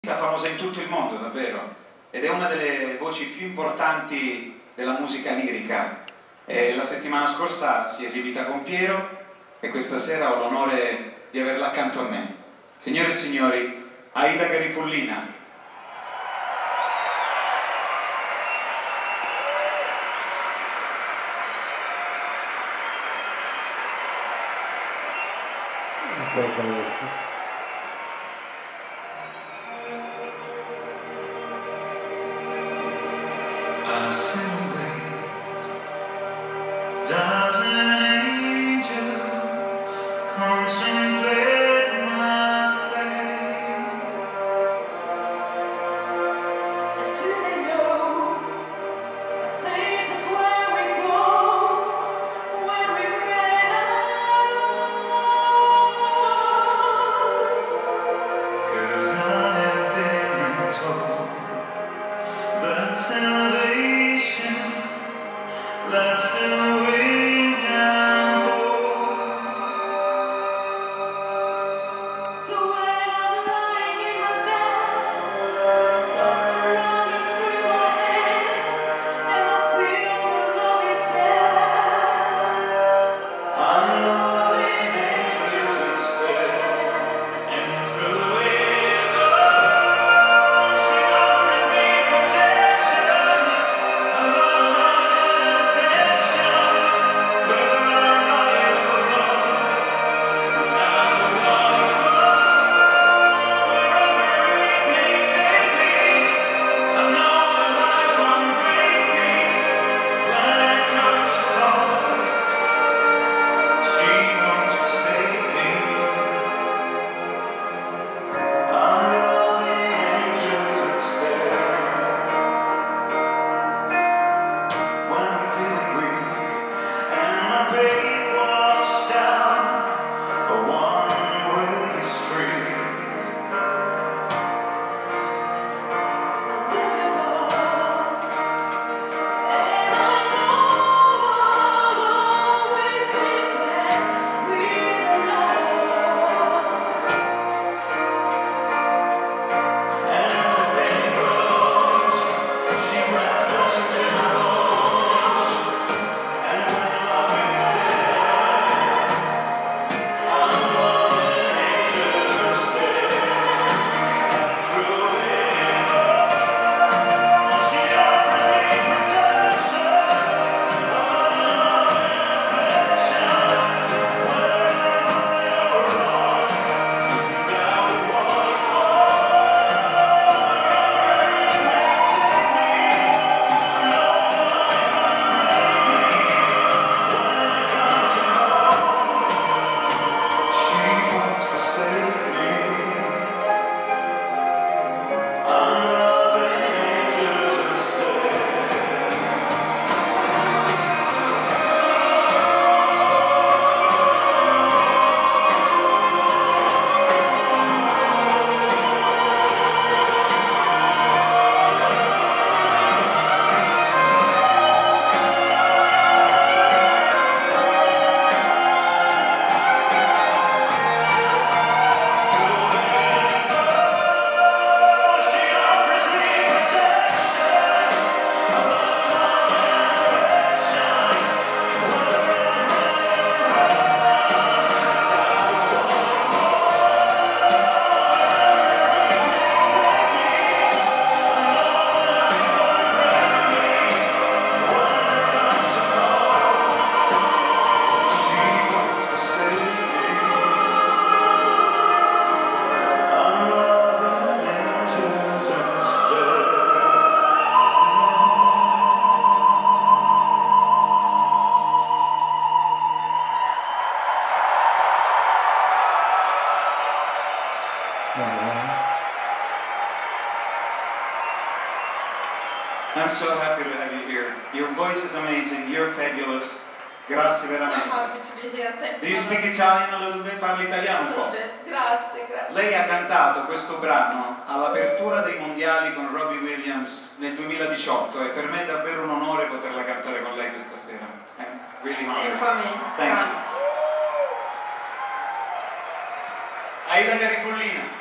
musicista famosa in tutto il mondo, davvero, ed è una delle voci più importanti della musica lirica. La settimana scorsa si è esibita con Piero e questa sera ho l'onore di averla accanto a me. Signore e signori, Aida Garifullina. Does an angel contemplate my fate? And do they know the places where we go when regret all? 'Cause I have been told that salvation lets the wings unfold. So when I'm lying in my bed, thoughts are running through my head, and I feel the love is dead, unloving angels instead. And through it all, she offers me protection, a love and affection. Whether I'm right or wrong, I'm the one for wherever it may take me. I know that life won't break me when it comes to call. She wants to save me. I'm loving angels instead. When I'm feeling weak and my pain washed down a one-way street, I think of all, and I know I'll always be blessed with a love. And as the pain grows, she rattles to my bones. And when love is dead, I'm loving angels instead. And through it all, she offers me protection, love and affection. Whether I'm right or wrong, now the one for wherever it may take me. I know life won't break me when it comes to call. She wants to save me. I'm loving angels instead. She offers me protection, a love and affection. Whether I'm right or wrong, I'm the one for wherever it may take me. I know life won't break me when it comes to call. She wants to save me. I'm loving angels instead. I'm so happy to have you here. Your voice is amazing, you're fabulous. Grazie So veramente. happy to be here. Thank Do you. you speak Italian a little bit? Parli italiano un po'? Grazie, grazie. Lei ha cantato questo brano all'apertura dei mondiali con Robbie Williams nel 2018 e per me è davvero un onore poterla cantare con lei questa sera. Really Same honored. for me. Thank you. Grazie. Aida Garifullina.